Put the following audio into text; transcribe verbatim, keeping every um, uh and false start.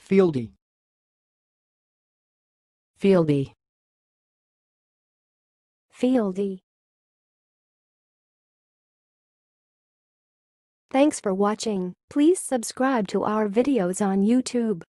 Fieldie. Fieldie. Fieldie. Thanks for watching. Please subscribe to our videos on YouTube.